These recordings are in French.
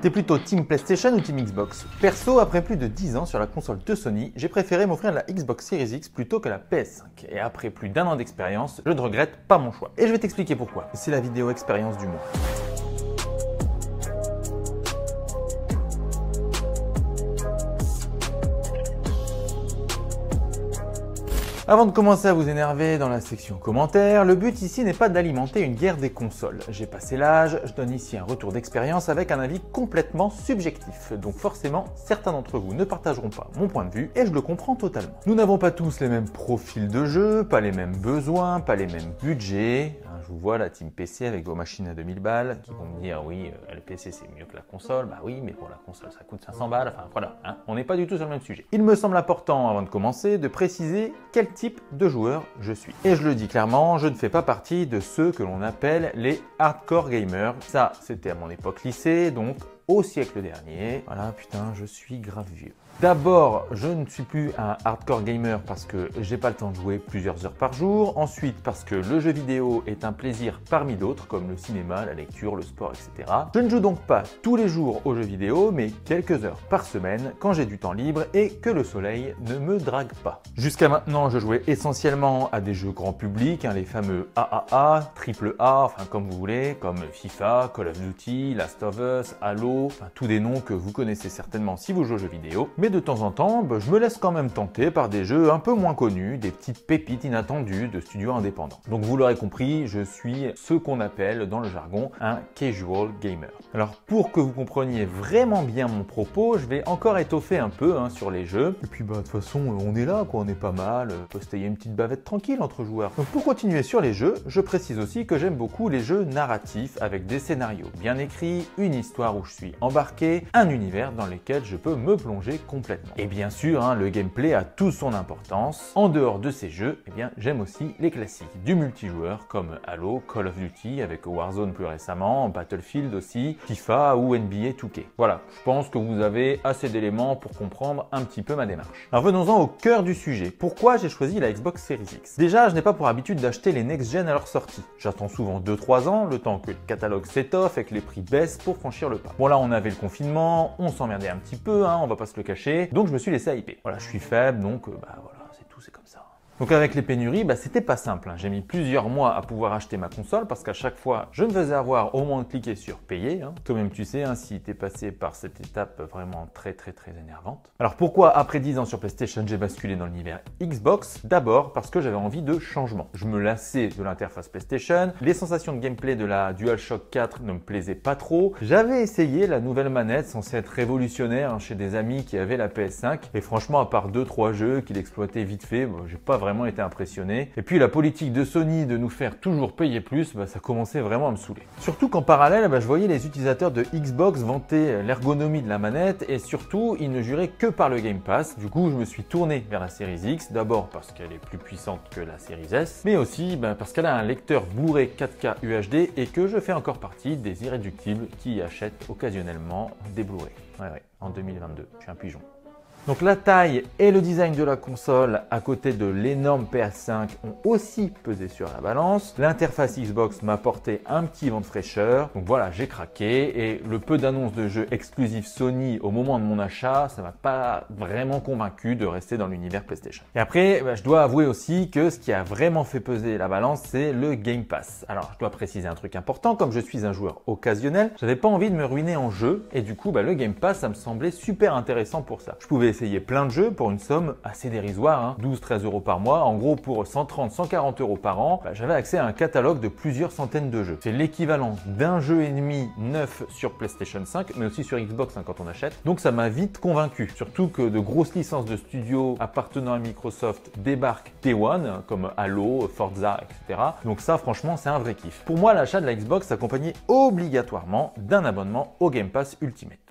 T'es plutôt Team PlayStation ou Team Xbox? Perso, après plus de 10 ans sur la console de Sony, j'ai préféré m'offrir la Xbox Series X plutôt que la PS5. Et après plus d'1 an d'expérience, je ne regrette pas mon choix. Et je vais t'expliquer pourquoi. C'est la vidéo expérience du mois. Avant de commencer à vous énerver dans la section commentaires, le but ici n'est pas d'alimenter une guerre des consoles. J'ai passé l'âge, je donne ici un retour d'expérience avec un avis complètement subjectif. Donc forcément, certains d'entre vous ne partageront pas mon point de vue et je le comprends totalement. Nous n'avons pas tous les mêmes profils de jeu, pas les mêmes besoins, pas les mêmes budgets. Je vous vois la team PC avec vos machines à 2000 balles qui vont me dire oui, le PC c'est mieux que la console. Bah oui, mais pour la console ça coûte 500 balles. Enfin voilà, on n'est pas du tout sur le même sujet. Il me semble important avant de commencer de préciser quel type de joueur je suis. Et je le dis clairement, je ne fais pas partie de ceux que l'on appelle les hardcore gamers. Ça, c'était à mon époque lycée, donc au siècle dernier. Voilà, putain, je suis grave vieux. D'abord, je ne suis plus un hardcore gamer parce que j'ai pas le temps de jouer plusieurs heures par jour. Ensuite, parce que le jeu vidéo est un plaisir parmi d'autres, comme le cinéma, la lecture, le sport, etc. Je ne joue donc pas tous les jours aux jeux vidéo, mais quelques heures par semaine quand j'ai du temps libre et que le soleil ne me drague pas. Jusqu'à maintenant, je jouais essentiellement à des jeux grand public, les fameux AAA, AAA, enfin comme vous voulez, comme FIFA, Call of Duty, Last of Us, Halo, enfin tous des noms que vous connaissez certainement si vous jouez aux jeux vidéo. Mais de temps en temps, je me laisse quand même tenter par des jeux un peu moins connus, des petites pépites inattendues de studios indépendants. Donc vous l'aurez compris, je suis ce qu'on appelle dans le jargon un casual gamer. Alors pour que vous compreniez vraiment bien mon propos, je vais encore étoffer un peu sur les jeux. Et puis de toute façon, on est là, quoi, on est pas mal, on peut se tailler une petite bavette tranquille entre joueurs. Donc pour continuer sur les jeux, je précise aussi que j'aime beaucoup les jeux narratifs avec des scénarios bien écrits, une histoire où je suis embarqué, un univers dans lequel je peux me plonger complètement. Et bien sûr, le gameplay a toute son importance. En dehors de ces jeux, j'aime aussi les classiques du multijoueur comme Halo, Call of Duty avec Warzone plus récemment, Battlefield aussi, FIFA ou NBA 2K. Voilà, je pense que vous avez assez d'éléments pour comprendre un petit peu ma démarche. Alors venons-en au cœur du sujet. Pourquoi j'ai choisi la Xbox Series X? Déjà, je n'ai pas pour habitude d'acheter les next-gen à leur sortie. J'attends souvent 2-3 ans, le temps que le catalogue s'étoffe et que les prix baissent pour franchir le pas. Bon là, on avait le confinement, on s'emmerdait un petit peu, on va pas se le cacher. Donc je me suis laissé hyper. Voilà, je suis faible, donc voilà, c'est tout, c'est comme ça. Donc avec les pénuries, c'était pas simple. J'ai mis plusieurs mois à pouvoir acheter ma console parce qu'à chaque fois, je me faisais avoir au moins de cliquer sur payer. Toi-même, tu sais, si tu es passé par cette étape vraiment très énervante. Alors pourquoi après 10 ans sur PlayStation, j'ai basculé dans l'univers Xbox? D'abord parce que j'avais envie de changement. Je me lassais de l'interface PlayStation. Les sensations de gameplay de la DualShock 4 ne me plaisaient pas trop. J'avais essayé la nouvelle manette censée être révolutionnaire chez des amis qui avaient la PS5. Et franchement, à part 2-3 jeux qu'il exploitait vite fait, j'ai pas vraiment été impressionné. Et puis la politique de Sony de nous faire toujours payer plus, ça commençait vraiment à me saouler. Surtout qu'en parallèle, je voyais les utilisateurs de Xbox vanter l'ergonomie de la manette et surtout, ils ne juraient que par le Game Pass. Du coup, je me suis tourné vers la Series X, d'abord parce qu'elle est plus puissante que la Series S, mais aussi parce qu'elle a un lecteur Blu-ray 4K UHD et que je fais encore partie des irréductibles qui achètent occasionnellement des Blu-ray. Ouais, en 2022, je suis un pigeon. Donc la taille et le design de la console à côté de l'énorme PS5 ont aussi pesé sur la balance. L'interface Xbox m'a apporté un petit vent de fraîcheur. Donc voilà, j'ai craqué et le peu d'annonces de jeux exclusifs Sony au moment de mon achat, ça m'a pas vraiment convaincu de rester dans l'univers PlayStation. Et après, je dois avouer aussi que ce qui a vraiment fait peser la balance, c'est le Game Pass. Alors je dois préciser un truc important, comme je suis un joueur occasionnel, j'avais pas envie de me ruiner en jeu et du coup le Game Pass, ça me semblait super intéressant pour ça. Je pouvais essayer plein de jeux pour une somme assez dérisoire, 12-13 euros par mois. En gros, pour 130-140 euros par an, j'avais accès à un catalogue de plusieurs centaines de jeux. C'est l'équivalent d'un jeu et demi neuf sur PlayStation 5, mais aussi sur Xbox quand on achète. Donc ça m'a vite convaincu. Surtout que de grosses licences de studios appartenant à Microsoft débarquent Day One, comme Halo, Forza, etc. Donc ça, franchement, c'est un vrai kiff. Pour moi, l'achat de la Xbox s'accompagnait obligatoirement d'un abonnement au Game Pass Ultimate.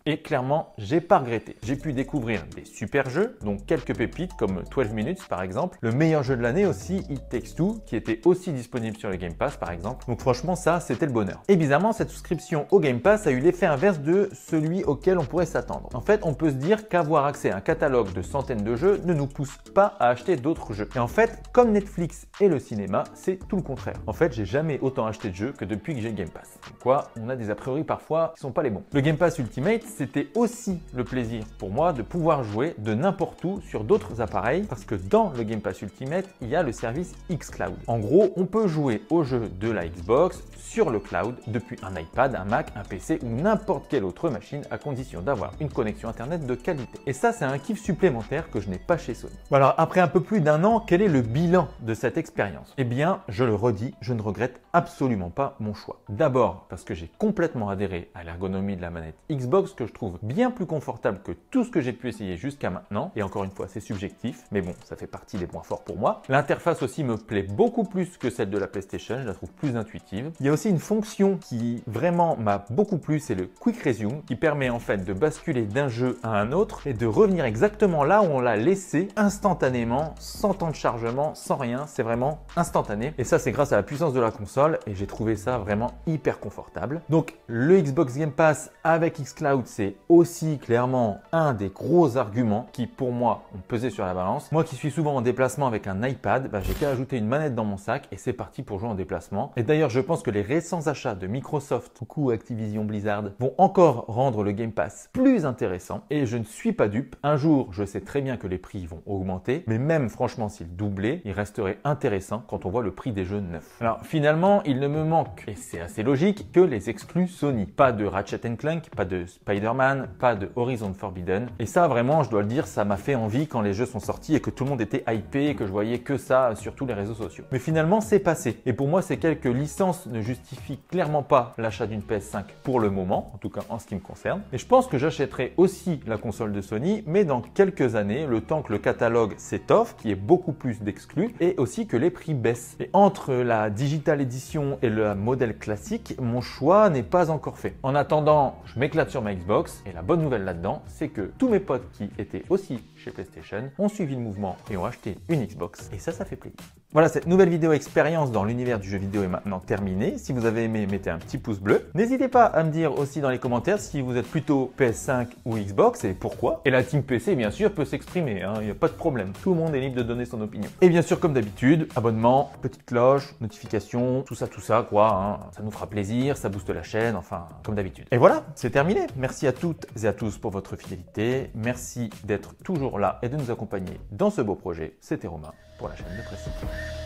Et clairement, j'ai pas regretté. J'ai pu découvrir des super jeux, donc quelques pépites comme 12 Minutes par exemple. Le meilleur jeu de l'année aussi, It Takes Two, qui était aussi disponible sur le Game Pass par exemple. Donc franchement, ça, c'était le bonheur. Et bizarrement, cette souscription au Game Pass a eu l'effet inverse de celui auquel on pourrait s'attendre. En fait, on peut se dire qu'avoir accès à un catalogue de centaines de jeux ne nous pousse pas à acheter d'autres jeux. Et en fait, comme Netflix et le cinéma, c'est tout le contraire. En fait, j'ai jamais autant acheté de jeux que depuis que j'ai le Game Pass. Donc quoi, on a des a priori parfois qui sont pas les bons. Le Game Pass Ultimate, c'était aussi le plaisir pour moi de pouvoir jouer de n'importe où sur d'autres appareils parce que dans le Game Pass Ultimate, il y a le service xCloud. En gros, on peut jouer aux jeux de la Xbox sur le cloud depuis un iPad, un Mac, un PC ou n'importe quelle autre machine à condition d'avoir une connexion internet de qualité. Et ça, c'est un kiff supplémentaire que je n'ai pas chez Sony. Bon alors, après un peu plus d'un an, quel est le bilan de cette expérience? Eh bien, je le redis, je ne regrette absolument pas mon choix. D'abord, parce que j'ai complètement adhéré à l'ergonomie de la manette Xbox que je trouve bien plus confortable que tout ce que j'ai pu essayer jusqu'à maintenant. Et encore une fois, c'est subjectif, mais bon, ça fait partie des points forts pour moi. L'interface aussi me plaît beaucoup plus que celle de la PlayStation, je la trouve plus intuitive. Il y a aussi une fonction qui vraiment m'a beaucoup plu, c'est le Quick Resume, qui permet en fait de basculer d'un jeu à un autre et de revenir exactement là où on l'a laissé instantanément, sans temps de chargement, sans rien, c'est vraiment instantané. Et ça, c'est grâce à la puissance de la console et j'ai trouvé ça vraiment hyper confortable. Donc le Xbox Game Pass avec xCloud, c'est aussi clairement un des gros arguments qui pour moi ont pesé sur la balance. Moi qui suis souvent en déplacement avec un iPad, j'ai qu'à ajouter une manette dans mon sac et c'est parti pour jouer en déplacement. Et d'ailleurs, je pense que les récents achats de Microsoft, coucou Activision Blizzard, vont encore rendre le Game Pass plus intéressant et je ne suis pas dupe. Un jour, je sais très bien que les prix vont augmenter, mais même franchement s'ils doublaient, il resterait intéressant quand on voit le prix des jeux neufs. Alors finalement, il ne me manque, et c'est assez logique, que les exclus Sony. Pas de Ratchet & Clank, pas de Spider-Man, pas de Horizon Forbidden. Et ça vraiment, je dois le dire, ça m'a fait envie quand les jeux sont sortis et que tout le monde était hypé et que je voyais que ça sur tous les réseaux sociaux. Mais finalement, c'est passé. Et pour moi, ces quelques licences ne justifient clairement pas l'achat d'une PS5 pour le moment, en tout cas en ce qui me concerne. Et je pense que j'achèterai aussi la console de Sony, mais dans quelques années, le temps que le catalogue s'étoffe, qu'il y ait beaucoup plus d'exclus et aussi que les prix baissent. Et entre la Digital Edition et le modèle classique, mon choix n'est pas encore fait. En attendant, je m'éclate sur ma Xbox et la bonne nouvelle là-dedans, c'est que tous mes potes qui étaient aussi chez PlayStation ont suivi le mouvement et ont acheté une Xbox. Et ça fait plaisir. Voilà, cette nouvelle vidéo expérience dans l'univers du jeu vidéo est maintenant terminée. Si vous avez aimé, mettez un petit pouce bleu. N'hésitez pas à me dire aussi dans les commentaires si vous êtes plutôt PS5 ou Xbox et pourquoi. Et la team PC, bien sûr, peut s'exprimer, il n'y a pas de problème. Tout le monde est libre de donner son opinion. Et bien sûr, comme d'habitude, abonnement, petite cloche, notification, tout ça, quoi. Ça nous fera plaisir, ça booste la chaîne, enfin, comme d'habitude. Et voilà, c'est terminé. Merci à toutes et à tous pour votre fidélité. Merci d'être toujours là et de nous accompagner dans ce beau projet. C'était Romain pour la chaîne de Précis.